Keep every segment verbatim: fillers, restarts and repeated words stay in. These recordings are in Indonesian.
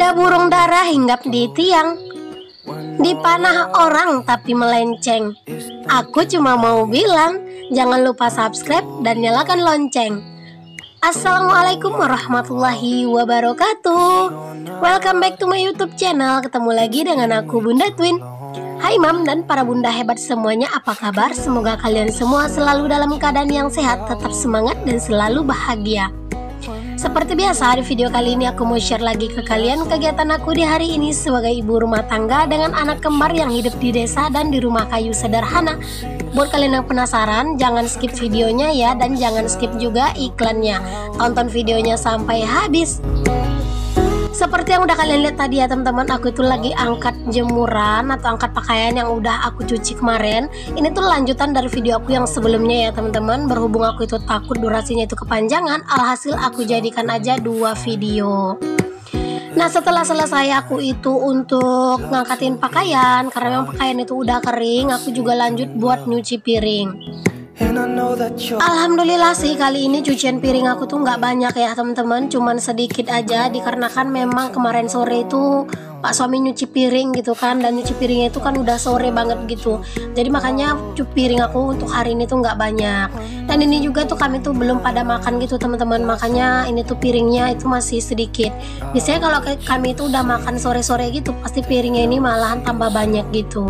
Ada burung dara hinggap di tiang, dipanah orang tapi melenceng. Aku cuma mau bilang, jangan lupa subscribe dan nyalakan lonceng. Assalamualaikum warahmatullahi wabarakatuh. Welcome back to my YouTube channel. Ketemu lagi dengan aku Bunda Twin. Hai Mam dan para bunda hebat semuanya, apa kabar? Semoga kalian semua selalu dalam keadaan yang sehat, tetap semangat dan selalu bahagia. Seperti biasa, di video kali ini aku mau share lagi ke kalian kegiatan aku di hari ini sebagai ibu rumah tangga dengan anak kembar yang hidup di desa dan di rumah kayu sederhana. Buat kalian yang penasaran, jangan skip videonya ya, dan jangan skip juga iklannya. Tonton videonya sampai habis. Seperti yang udah kalian lihat tadi ya teman-teman, aku itu lagi angkat jemuran atau angkat pakaian yang udah aku cuci kemarin. Ini tuh lanjutan dari video aku yang sebelumnya ya teman-teman. Berhubung aku itu takut durasinya itu kepanjangan, alhasil aku jadikan aja dua video. Nah, setelah selesai aku itu untuk ngangkatin pakaian, karena memang pakaian itu udah kering, aku juga lanjut buat nyuci piring. Alhamdulillah sih kali ini cucian piring aku tuh nggak banyak ya teman-teman, cuman sedikit aja dikarenakan memang kemarin sore itu Pak suami nyuci piring gitu kan, dan nyuci piringnya itu kan udah sore banget gitu, jadi makanya cuci piring aku untuk hari ini tuh nggak banyak. Dan ini juga tuh kami tuh belum pada makan gitu teman-teman, makanya ini tuh piringnya itu masih sedikit. Biasanya kalau kami itu udah makan sore-sore gitu, pasti piringnya ini malahan tambah banyak gitu.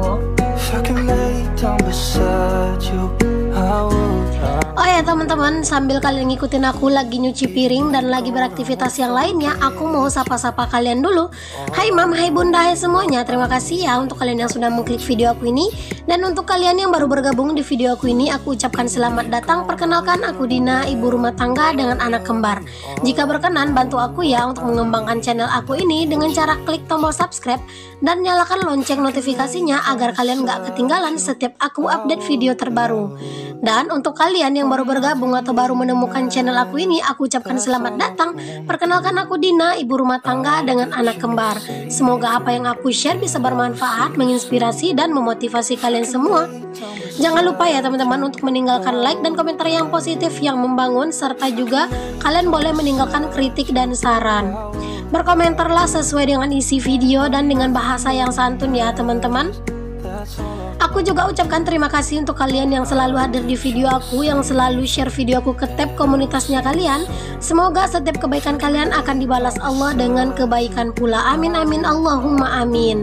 Oh ya teman-teman, sambil kalian ngikutin aku lagi nyuci piring dan lagi beraktivitas yang lainnya, aku mau sapa-sapa kalian dulu. Hai Mam, hai Bunda, hai semuanya. Terima kasih ya untuk kalian yang sudah mengklik video aku ini. Dan untuk kalian yang baru bergabung di video aku ini, aku ucapkan selamat datang. Perkenalkan, aku Dina, ibu rumah tangga dengan anak kembar. Jika berkenan, bantu aku ya untuk mengembangkan channel aku ini dengan cara klik tombol subscribe dan nyalakan lonceng notifikasinya agar kalian gak ketinggalan setiap aku update video terbaru. Dan untuk kalian yang baru bergabung atau baru menemukan channel aku ini, aku ucapkan selamat datang. Perkenalkan, aku Dina, ibu rumah tangga dengan anak kembar. Semoga apa yang aku share bisa bermanfaat, menginspirasi, dan memotivasi kalian semua. Jangan lupa ya teman-teman untuk meninggalkan like dan komentar yang positif yang membangun, serta juga kalian boleh meninggalkan kritik dan saran. Berkomentarlah sesuai dengan isi video dan dengan bahasa yang santun ya teman-teman. Aku juga ucapkan terima kasih untuk kalian yang selalu hadir di video aku, yang selalu share video aku ke tab komunitasnya kalian. Semoga setiap kebaikan kalian akan dibalas Allah dengan kebaikan pula. Amin amin Allahumma amin.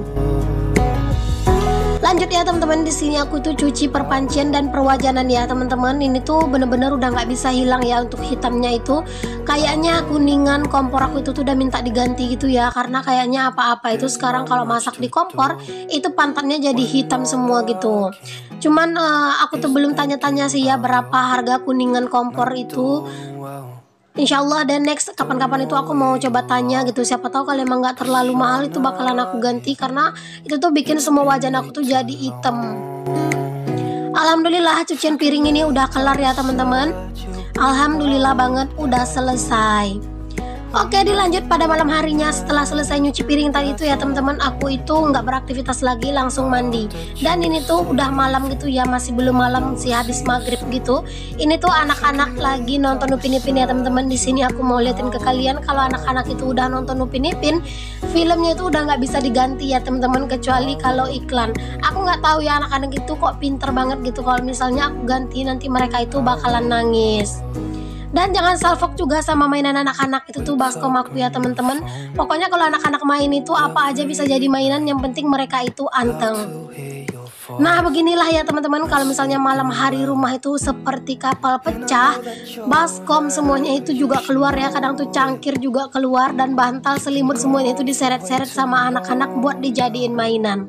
Lanjut ya teman-teman, di sini aku tuh cuci perpancian dan perwajanan ya teman-teman. Ini tuh bener-bener udah nggak bisa hilang ya untuk hitamnya itu. Kayaknya kuningan kompor aku itu tuh udah minta diganti gitu ya, karena kayaknya apa-apa itu sekarang kalau masak di kompor itu pantatnya jadi hitam semua gitu. Cuman uh, aku tuh belum tanya-tanya sih ya berapa harga kuningan kompor itu. Insya Allah dan next kapan-kapan itu aku mau coba tanya gitu, siapa tahu kalau emang nggak terlalu mahal itu bakalan aku ganti, karena itu tuh bikin semua wajan aku tuh jadi hitam. Alhamdulillah cucian piring ini udah kelar ya teman-teman. Alhamdulillah banget udah selesai. Oke, dilanjut pada malam harinya. Setelah selesai nyuci piring tadi itu ya teman-teman, aku itu nggak beraktivitas lagi, langsung mandi. Dan ini tuh udah malam gitu ya, masih belum malam sih, habis maghrib gitu. Ini tuh anak-anak lagi nonton Upin Ipin ya teman-teman. Di sini aku mau liatin ke kalian kalau anak-anak itu udah nonton Upin Ipin, filmnya itu udah nggak bisa diganti ya teman-teman, kecuali kalau iklan. Aku nggak tahu ya anak-anak itu kok pinter banget gitu, kalau misalnya aku ganti nanti mereka itu bakalan nangis. Dan jangan salfok juga sama mainan anak-anak itu tuh baskom aku ya teman-teman. Pokoknya kalau anak-anak main itu apa aja bisa jadi mainan, yang penting mereka itu anteng. Nah beginilah ya teman-teman, kalau misalnya malam hari rumah itu seperti kapal pecah, baskom semuanya itu juga keluar ya. Kadang tuh cangkir juga keluar, dan bantal, selimut semuanya itu diseret-seret sama anak-anak buat dijadiin mainan.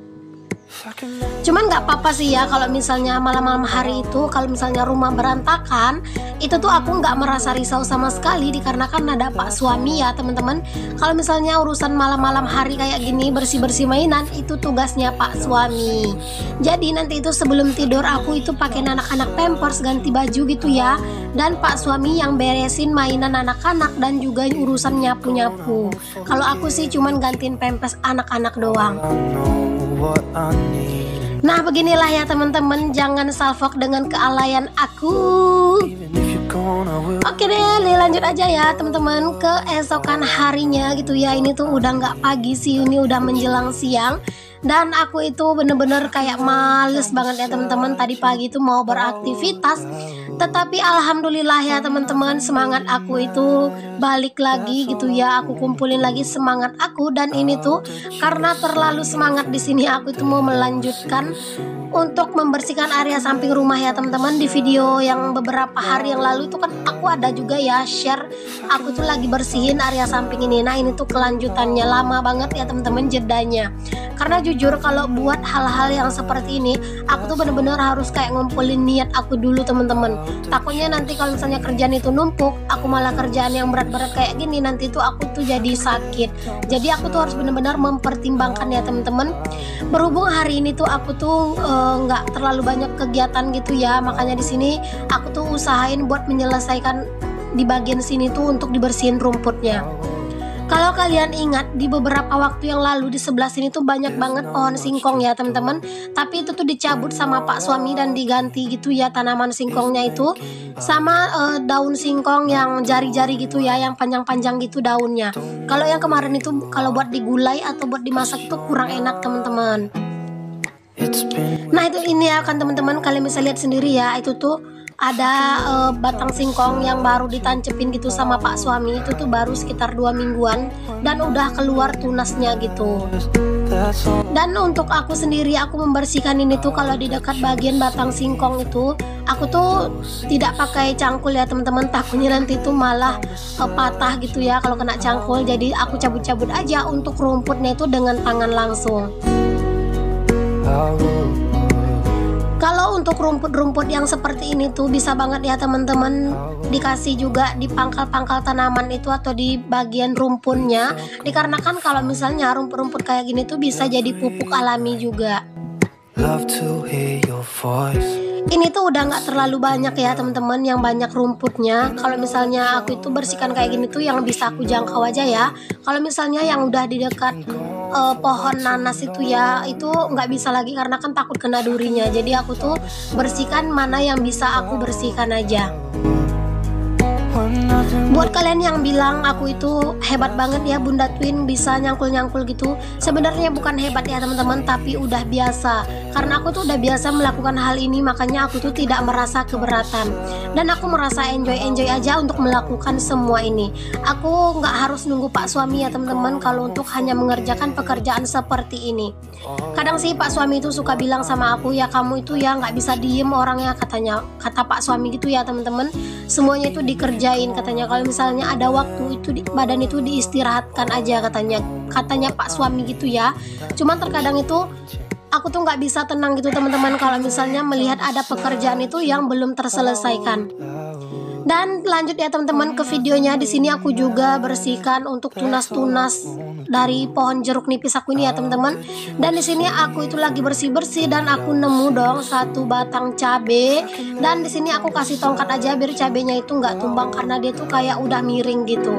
Cuman nggak apa-apa sih ya kalau misalnya malam-malam hari itu, kalau misalnya rumah berantakan, itu tuh aku nggak merasa risau sama sekali, dikarenakan ada Pak suami ya teman-teman. Kalau misalnya urusan malam-malam hari kayak gini, bersih-bersih mainan, itu tugasnya Pak suami. Jadi nanti itu sebelum tidur aku itu pakai anak-anak pampers, ganti baju gitu ya, dan Pak suami yang beresin mainan anak-anak dan juga urusan nyapu-nyapu. Kalau aku sih cuman gantiin pampers anak-anak doang. Nah beginilah ya teman-teman, jangan salfok dengan kealayan aku. Oke deh, lanjut aja ya teman-teman ke esokan harinya gitu ya. Ini tuh udah nggak pagi sih, ini udah menjelang siang. Dan aku itu bener-bener kayak males banget ya teman-teman. Tadi pagi itu mau beraktivitas, tetapi alhamdulillah ya teman-teman, semangat aku itu balik lagi gitu ya. Aku kumpulin lagi semangat aku, dan ini tuh karena terlalu semangat di sini aku itu mau melanjutkan untuk membersihkan area samping rumah ya teman-teman. Di video yang beberapa hari yang lalu itu kan aku ada juga ya share, aku tuh lagi bersihin area samping ini. Nah ini tuh kelanjutannya, lama banget ya teman-teman jedanya. Karena jujur kalau buat hal-hal yang seperti ini, aku tuh bener-bener harus kayak ngumpulin niat aku dulu teman-teman. Takutnya nanti kalau misalnya kerjaan itu numpuk, aku malah kerjaan yang berat-berat kayak gini, nanti tuh aku tuh jadi sakit. Jadi aku tuh harus bener-bener mempertimbangkan ya teman-teman. Berhubung hari ini tuh aku tuh nggak uh, terlalu banyak kegiatan gitu ya, makanya di sini aku tuh usahain buat menyelesaikan di bagian sini tuh untuk dibersihin rumputnya. Kalau kalian ingat di beberapa waktu yang lalu di sebelah sini tuh banyak banget pohon singkong ya teman-teman, tapi itu tuh dicabut sama pak suami dan diganti gitu ya tanaman singkongnya itu sama uh, daun singkong yang jari-jari gitu ya, yang panjang-panjang gitu daunnya. Kalau yang kemarin itu kalau buat digulai atau buat dimasak itu kurang enak teman-teman. Nah itu ini ya kan teman-teman, kalian bisa lihat sendiri ya, itu tuh ada uh, batang singkong yang baru ditancepin gitu sama pak suami, itu tuh baru sekitar dua mingguan dan udah keluar tunasnya gitu. Dan untuk aku sendiri, aku membersihkan ini tuh kalau di dekat bagian batang singkong itu aku tuh tidak pakai cangkul ya teman-teman, takutnya nanti tuh malah uh, patah gitu ya kalau kena cangkul. Jadi aku cabut-cabut aja untuk rumputnya itu dengan tangan langsung. Kalau untuk rumput-rumput yang seperti ini tuh bisa banget ya teman-teman dikasih juga di pangkal-pangkal tanaman itu atau di bagian rumpunnya, dikarenakan kalau misalnya rumput-rumput kayak gini tuh bisa jadi pupuk alami juga. Ini tuh udah nggak terlalu banyak ya teman-teman yang banyak rumputnya. Kalau misalnya aku itu bersihkan kayak gini tuh yang bisa aku jangkau aja ya. Kalau misalnya yang udah di dekat uh, pohon nanas itu ya, itu nggak bisa lagi karena kan takut kena durinya. Jadi aku tuh bersihkan mana yang bisa aku bersihkan aja. Buat kalian yang bilang aku itu hebat banget ya Bunda Twin bisa nyangkul-nyangkul gitu, sebenarnya bukan hebat ya teman-teman, tapi udah biasa. Karena aku tuh udah biasa melakukan hal ini, makanya aku tuh tidak merasa keberatan. Dan aku merasa enjoy-enjoy aja untuk melakukan semua ini. Aku nggak harus nunggu pak suami ya teman-teman kalau untuk hanya mengerjakan pekerjaan seperti ini. Kadang sih pak suami itu suka bilang sama aku, ya kamu itu ya nggak bisa diem orangnya, katanya, kata pak suami gitu ya teman-teman. Semuanya itu dikerjain katanya, kalau misalnya ada waktu itu di, badan itu diistirahatkan aja katanya, katanya pak suami gitu ya. Cuman terkadang itu aku tuh nggak bisa tenang gitu teman-teman kalau misalnya melihat ada pekerjaan itu yang belum terselesaikan. Dan lanjut ya teman-teman ke videonya. Di sini aku juga bersihkan untuk tunas-tunas dari pohon jeruk nipis aku ini ya teman-teman. Dan di sini aku itu lagi bersih-bersih dan aku nemu dong satu batang cabe. Dan di sini aku kasih tongkat aja biar cabenya itu nggak tumbang karena dia tuh kayak udah miring gitu.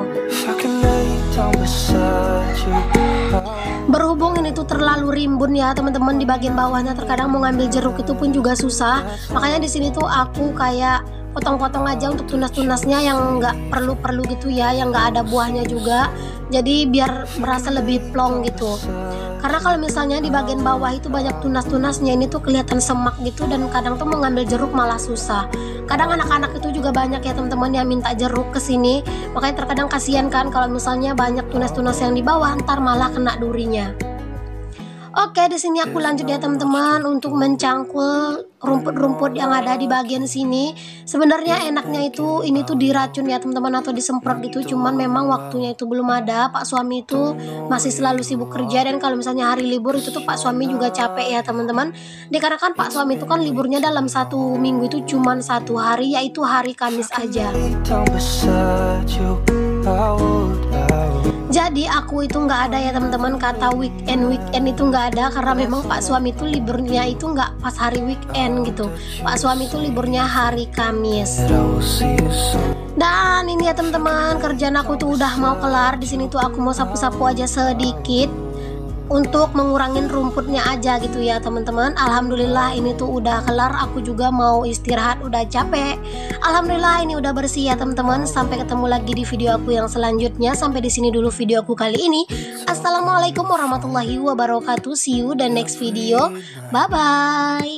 Berhubung ini tuh terlalu rimbun ya teman-teman di bagian bawahnya, terkadang mau ngambil jeruk itu pun juga susah. Makanya di sini tuh aku kayak potong-potong aja untuk tunas-tunasnya yang nggak perlu-perlu gitu ya, yang nggak ada buahnya juga. Jadi biar berasa lebih plong gitu. Karena kalau misalnya di bagian bawah itu banyak tunas-tunasnya, ini tuh kelihatan semak gitu dan kadang tuh mau ngambil jeruk malah susah. Kadang anak-anak itu juga banyak ya teman-teman yang minta jeruk ke sini. Makanya terkadang kasihan kan kalau misalnya banyak tunas-tunas yang di bawah, ntar malah kena durinya. Oke, di sini aku lanjut ya teman-teman untuk mencangkul rumput-rumput yang ada di bagian sini. Sebenarnya enaknya itu ini tuh diracun ya teman-teman atau disemprot gitu, cuman memang waktunya itu belum ada. Pak suami itu masih selalu sibuk kerja, dan kalau misalnya hari libur itu tuh pak suami juga capek ya teman-teman. Dikarenakan pak suami itu kan liburnya dalam satu minggu itu cuman satu hari, yaitu hari Kamis aja. Jadi aku itu nggak ada ya teman-teman kata weekend weekend itu nggak ada, karena memang pak suami itu liburnya itu nggak pas hari weekend gitu. Pak suami itu liburnya hari Kamis. Dan ini ya teman-teman, kerjaan aku tuh udah mau kelar. Di sini tuh aku mau sapu-sapu aja sedikit. untuk mengurangin rumputnya aja gitu ya teman-teman. Alhamdulillah ini tuh udah kelar, aku juga mau istirahat, udah capek. Alhamdulillah ini udah bersih ya teman-teman. Sampai ketemu lagi di video aku yang selanjutnya. Sampai di sini dulu video aku kali ini. Assalamualaikum warahmatullahi wabarakatuh. See you the next video. Bye bye.